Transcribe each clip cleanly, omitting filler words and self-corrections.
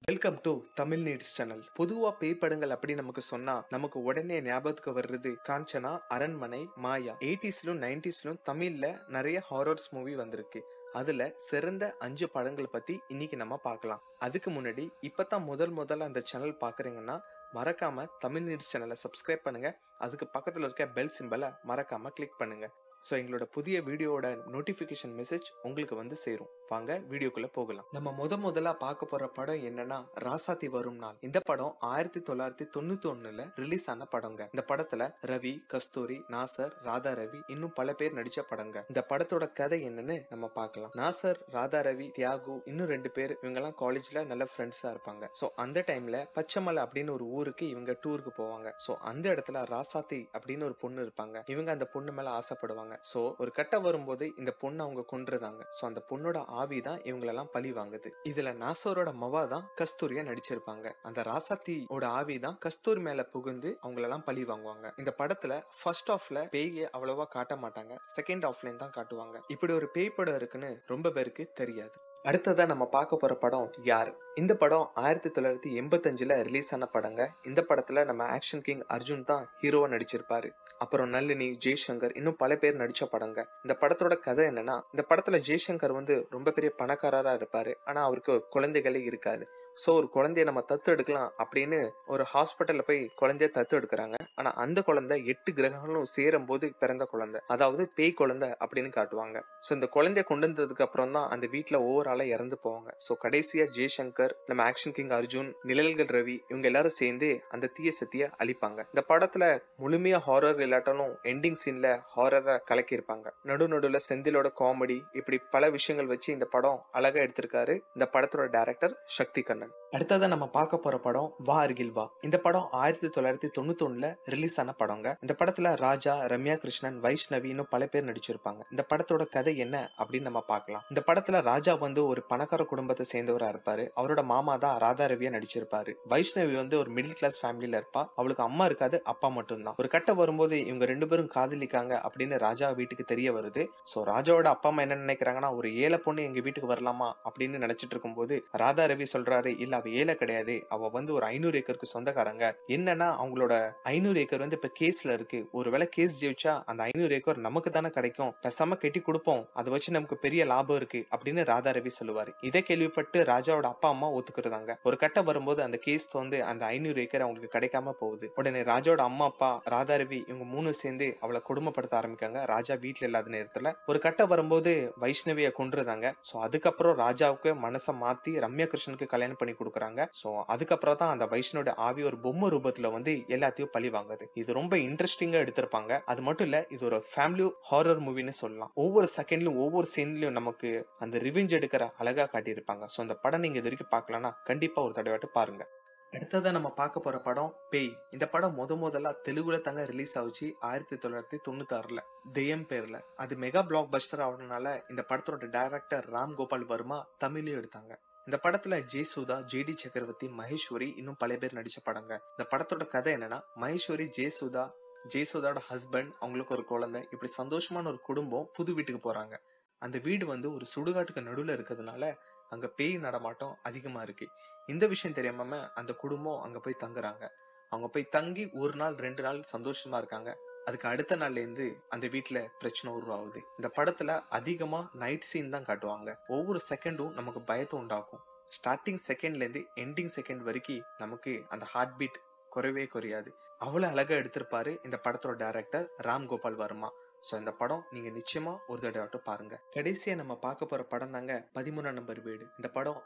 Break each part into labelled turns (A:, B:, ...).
A: Welcome to Tamil needs channel. பொதுவா பேய் படங்கள் அப்படி நமக்கு சொன்னா நமக்கு உடனே ஞாபகத்துக்கு வர்றது காஞ்சனா, அரண்மனை, மாயா. 80ஸ்லும் 90ஸ்லும் தமிழ்ல நிறைய ஹாரர்ஸ் மூவி வந்திருக்கு. அதுல சிறந்த 5 படங்களை பத்தி இன்னைக்கு நம்ம பார்க்கலாம். அதுக்கு முன்னாடி இப்பதான் முதல்ல அந்த சேனல் பாக்குறீங்கன்னா மறக்காம தமிழ் நீட்ஸ் சேனலை சப்ஸ்கிரைப் பண்ணுங்க. அதுக்கு பக்கத்துல இருக்க பெல் சிம்பலை மறக்காம கிளிக் பண்ணுங்க. ஸோ எங்களோட புதிய வீடியோட நோட்டிஃபிகேஷன் மெசேஜ் உங்களுக்கு வந்து சேரும். வாங்க வீடியோக்குள்ள போகலாம். நம்ம முதல்ல பார்க்க போற படம் என்னன்னா ராசாத்தி வரும் நாள். இந்த படம் 1991ல ரிலீஸ் ஆன படங்க. இந்த படத்துல ரவி, கஸ்தூரி, நாசர், ராதா ரவி இன்னும் பல பேர் நடிச்ச படங்க. இந்த படத்தோட கதை என்னன்னு நம்ம பார்க்கலாம். நாசர், ராதா ரவி, தியாகு இன்னும் 2 பேர் இவங்க எல்லாம் காலேஜ்ல நல்ல ஃப்ரெண்ட்ஸா இருப்பாங்க. ஸோ அந்த டைம்ல பச்சைமலை அப்படின்னு ஒரு ஊருக்கு இவங்க டூருக்கு போவாங்க. ஸோ அந்த இடத்துல ராசாத்தி அப்படின்னு ஒரு பொண்ணு இருப்பாங்க. இவங்க அந்த பொண்ணு மேல ஆசைப்படுவாங்க. சோ ஒரு கட்டம் வரும்போது இந்த பொண்ணு அவங்க கொன்றுதாங்க. சோ அந்த பொண்ணோட ஆவிதான் இவங்களெல்லாம் பழி வாங்குது. இதுல நாசரோட மவா தான் கஸ்தூரியா நடிச்சிருப்பாங்க. அந்த ராசாத்தியோட ஆவிதான் கஸ்தூரி மேல புகுந்து அவங்களெல்லாம் பழி வாங்குவாங்க. இந்த படத்துல ஃபர்ஸ்ட் ஹாஃப்ல பேயை அவ்வளவா காட்ட மாட்டாங்க, செகண்ட் ஹாஃப்ல தான் காட்டுவாங்க. இப்படி ஒரு பேய் படம் இருக்குன்னு ரொம்ப பேருக்கு தெரியாது. அடுத்ததா நம்ம பார்க்க போற படம் யார். இந்த படம் 1985ல ரிலீஸ் ஆன படங்க. இந்த படத்துல நம்ம ஆக்ஷன் கிங் அர்ஜுன் தான் ஹீரோவா நடிச்சிருப்பாரு. அப்புறம் நல்லினி, ஜெய்சங்கர் இன்னும் பல பேர் நடிச்ச படங்க. இந்த படத்தோட கதை என்னன்னா, இந்த படத்துல ஜெய்சங்கர் வந்து ரொம்ப பெரிய பணக்காரரா இருப்பாரு. ஆனா அவருக்கு குழந்தைகளே இருக்காது. சோ ஒரு குழந்தைய நம்ம தத்து எடுக்கலாம் அப்படின்னு ஒரு ஹாஸ்பிட்டல்ல போய் குழந்தைய தத்து எடுக்கிறாங்க. ஆனா அந்த குழந்தை 8 கிரகங்களும் சேரும் போது பிறந்த குழந்தை, அதாவது பேய் குழந்தை அப்படின்னு காட்டுவாங்க. சோ இந்த குழந்தைய கொண்டு வந்ததுக்கு அப்புறம் தான் அந்த வீட்டுல ஒவ்வொரு ஆளா இறந்து போவாங்க. சோ கடைசியா ஜெய்சங்கர், நம்ம ஆக்ஷன் கிங் அர்ஜுன், நிழல்கள் ரவி இவங்க எல்லாரும் சேர்ந்து அந்த தீய சக்தியை அழிப்பாங்க. இந்த படத்துல முழுமையா ஹாரர் இல்லாட்டாலும் எண்டிங் சீன்ல ஹாரரை கலக்கி இருப்பாங்க. நடுநடுல செந்திலோட காமெடி இப்படி பல விஷயங்கள் வச்சு இந்த படம் அழகா எடுத்திருக்காரு இந்த படத்தோட டைரக்டர் சக்தி கண்ணன். அடுத்ததான் நம்ம பார்க்க போற படம் வா அருகில் வா. இந்த படம் 1991ல ரிலீஸ் ஆன படங்க. இந்த படத்துல ராஜா, ரம்யா கிருஷ்ணன், வைஷ்ணவி இன்னும் பல பேர் நடிச்சிருப்பாங்க. இந்த படத்தோட கதை என்ன அப்படின்னு நம்ம பார்க்கலாம். இந்த படத்துல ராஜா வந்து ஒரு பணக்கார குடும்பத்தை சேர்ந்தவரா இருப்பாரு. அவரோட மாமா தான் ராதா ரவியா நடிச்சிருப்பாரு. வைஷ்ணவி வந்து ஒரு மிடில் கிளாஸ் ஃபேமிலியில இருப்பா. அவளுக்கு அம்மா இருக்காது, அப்பா மட்டும்தான். ஒரு கட்டம் வரும்போது இவங்க 2 பேரும் காதலிக்காங்க அப்படின்னு ராஜா வீட்டுக்கு தெரிய வருது. சோ ராஜாவோட அப்பா அம்மா என்ன நினைக்கிறாங்கன்னா, ஒரு ஏழை பொண்ணு எங்க வீட்டுக்கு வரலாமா அப்படின்னு நினைச்சிட்டு இருக்கும்போது ராதா ரவி சொல்றாரு, இல்ல அவ ஏழை கிடையாது, அவ வந்து ஒரு 500 ஏக்கருக்கு சொந்தக்காரங்க. என்னன்னா அவங்களோட 500 ஏக்கர் வந்து இப்ப கேஸ்ல இருக்கு. ஒருவேளை கேஸ் ஜெயிச்சா அந்த 500 ஏக்கர் நமக்கு தானே கிடைக்கும், பேசாம கட்டி கொடுப்போம், அதை வச்சு நமக்கு பெரிய லாபம் இருக்கு அப்படின்னு ராதா ரவி சொல்லுவாரு. இதை கேள்விப்பட்டு ராஜாவோட அப்பா அம்மா ஒத்துக்கிறதாங்க. ஒரு கட்டம் வரும்போது அந்த கேஸ் வந்து அந்த 500 ஏக்கர் அவங்களுக்கு கிடைக்காம போகுது. உடனே ராஜாவோட அம்மா அப்பா, ராதா ரவி இவங்க 3 சேர்ந்து அவளை கொடுமைப்படுத்த ஆரம்பிக்காங்க. ராஜா வீட்டுல இல்லாத நேரத்துல ஒரு கட்டம் வரும்போது வைஷ்ணவிய கொன்றுதாங்க. சோ அதுக்கப்புறம் ராஜாவுக்கு மனசை மாத்தி ரம்யா கிருஷ்ணனுக்கு கல்யாணம் பண்ணி கொடுக்குறாங்க. சோ அதுக்கப்புறம் தான் அந்த வைஷ்ணவோட ஆவி ஒரு பொம்மை ரூபத்துல வந்து எல்லாத்தையும் பழி வாங்குது. இது ரொம்ப இன்ட்ரெஸ்டிங்கா எடுத்திருப்பாங்க. அது மட்டும் இல்ல, இது ஒரு ஃபேமிலி ஹாரர் மூவின்னு சொல்லலாம். ஒவ்வொரு செகண்ட்லயும் ஒவ்வொரு சீன்லயும் நமக்கு அந்த ரிவெஞ்ச் எடுக்கிற அழகா காட்டியிருப்பாங்க. சோ அந்த படம் நீங்க இது வரைக்கும் பார்க்கலன்னா கண்டிப்பா ஒரு தடவை பாருங்க. அடுத்ததா நம்ம பார்க்க போற படம் பேய். இந்த படம் முதல்ல தெலுங்குல தாங்க ரிலீஸ் ஆச்சு 1996ல தெய்யம் பேர்ல. அது மெகா பிளாக் பஸ்டர் ஆனதுனால இந்த படத்தோட டைரக்டர் ராம் கோபால் வர்மா தமிழ்லயும் எடுத்தாங்க. இந்த படத்துல ஜெயசுதா, ஜேடி சக்கரவர்த்தி, மகேஸ்வரி இன்னும் பல பேர் நடிச்ச படங்க. இந்த படத்தோட கதை என்னன்னா, மகேஸ்வரி ஜெயசுதாவோட ஹஸ்பண்ட், அவங்களுக்கு ஒரு குழந்தை, இப்படி சந்தோஷமான ஒரு குடும்பம் புது வீட்டுக்கு போறாங்க. அந்த வீடு வந்து ஒரு சுடுகாட்டுக்கு நடுவுல இருக்கிறதுனால அங்க பேய் நடமாட்டம் அதிகமா இருக்கு. இந்த விஷயம் தெரியாம அந்த குடும்பம் அங்க போய் தங்குறாங்க. அவங்க போய் தங்கி 1 நாள் 2 நாள் சந்தோஷமா இருக்காங்க. அதுக்கு அடுத்த நாள்ல இருந்து அந்த வீட்டுல பிரச்சனை உருவாகுது. இந்த படத்துல அதிகமா நைட் சீன் தான் காட்டுவாங்க. ஒவ்வொரு செகண்டும் நமக்கு பயத்தை உண்டாக்கும். ஸ்டார்டிங் செகண்ட்ல இருந்து எண்டிங் செகண்ட் வரைக்கும் நமக்கு அந்த ஹார்ட் பீட் குறைவே குறையாது. அவ்வளவு அழகா எடுத்திருப்பாரு இந்த படத்தோட டைரக்டர் ராம் கோபால் வர்மா. சோ இந்த படம் நீங்க நிச்சயமா ஒரு தடவை பாருங்க. கடைசியா நம்ம பார்க்க போற படம் தாங்க 13ஆம் நம்பர் வீடு. இந்த படம்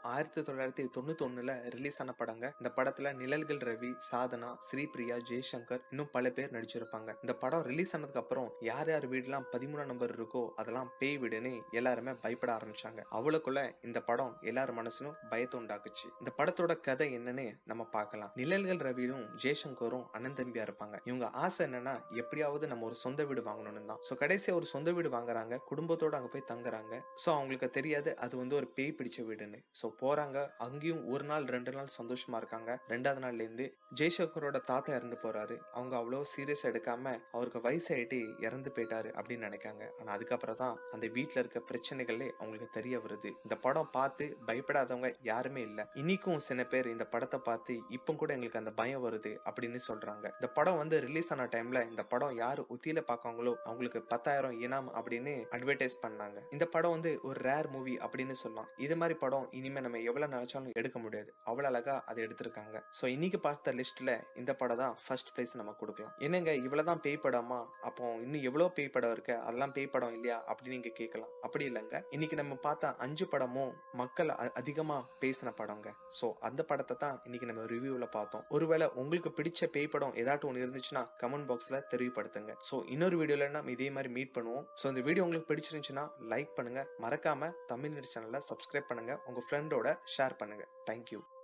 A: 1991ல ரிலீஸ் ஆன படங்க. இந்த படத்துல நிழல்கள் ரவி, சாதனா, ஸ்ரீபிரியா, ஜெய்சங்கர் இன்னும் பல பேர் நடிச்சிருப்பாங்க. இந்த படம் ரிலீஸ் ஆனதுக்கு அப்புறம் யார் யார் வீடுலாம் 13ஆம் நம்பர் இருக்கோ அதெல்லாம் பேய் வீடுன்னு எல்லாருமே பயப்பட ஆரம்பிச்சாங்க. அவளுக்குள்ள இந்த படம் எல்லார் மனசுலும் பயத்தை உண்டாக்குச்சு. இந்த படத்தோட கதை என்னன்னு நம்ம பார்க்கலாம். நிழல்கள் ரவியும் ஜெய்சங்கரும் அண்ணன் தம்பியா இருப்பாங்க. இவங்க ஆசை என்னன்னா, எப்படியாவது நம்ம ஒரு சொந்த வீடு வாங்கணும்னு தான். ஸோ கடைசியா ஒரு சொந்த வீடு வாங்குறாங்க, குடும்பத்தோட அங்க போய் தங்குறாங்க. ஸோ அவங்களுக்கு தெரியாது அது வந்து ஒரு பேய் பிடிச்ச வீடுன்னு. ஸோ போறாங்க, அங்கேயும் 1 நாள் 2 நாள் சந்தோஷமா இருக்காங்க. 2வது நாள்லேருந்து ஜெய்சங்கரோட தாத்தா இறந்து போறாரு. அவங்க அவ்வளோ சீரியஸா எடுக்காம அவருக்கு வயசாயிட்டு இறந்து போயிட்டாரு அப்படின்னு நினைக்காங்க. ஆனா அதுக்கப்புறம் தான் அந்த வீட்ல இருக்க பிரச்சனைகளே அவங்களுக்கு தெரிய வருது. இந்த படம் பார்த்து பயப்படாதவங்க யாருமே இல்ல. இன்னைக்கும் சில பேர் இந்த படத்தை பார்த்து இப்போ கூட எங்களுக்கு அந்த பயம் வருது அப்படின்னு சொல்றாங்க. இந்த படம் வந்து ரிலீஸ் ஆன டைம்ல இந்த படம் யாரு உத்தியில பார்க்காங்களோ அவங்களுக்கு 10,000 இனாம் அப்படின்னு அட்வர்டைஸ் பண்ணாங்க. இந்த படம் வந்து ஒரு ரேர் மூவி அப்படின்னு சொல்லலாம். இது மாதிரி படம் இனிமே நம்ம எவ்வளவு நினைச்சாலும் எடுக்க முடியாது. அவ்வளவு அழகா அதை எடுத்திருக்காங்க. சோ இன்னைக்கு பார்த்த லிஸ்ட்ல இந்த படம் தான் ஃபர்ஸ்ட் பிளேஸ் நம்ம கொடுக்கலாம். என்னங்க இவ்வளவுதான் பேய் படமா? அப்போ இன்னும் எவ்வளவு பேய் படம் இருக்கு, அதெல்லாம் பேய் படம் இல்லையா அப்படின்னு நீங்க கேட்கலாம். அப்படி இல்லைங்க, இன்னைக்கு நம்ம பார்த்த 5 படமும் மக்கள் அதிகமா பேசின படங்க. சோ அந்த படத்தை தான் இன்னைக்கு நம்ம ரிவ்யூல பார்த்தோம். ஒருவேளை உங்களுக்கு பிடிச்ச பேய் படம் ஏதாட்டும் ஒன்று இருந்துச்சுன்னா கமெண்ட் பாக்ஸ்ல தெரியப்படுத்துங்க. சோ இன்னொரு வீடியோல நம்ம இதே மாதிரி மீட் பண்ணுவோம். சோ இந்த வீடியோ உங்களுக்கு பிடிச்சிருந்துச்சுன்னா லைக் பண்ணுங்க, மறக்காம தமிழ் நியூஸ் சேனலை சப்ஸ்கிரைப் பண்ணுங்க, உங்க ஃப்ரெண்டோட ஷேர் பண்ணுங்க. தேங்க்யூ.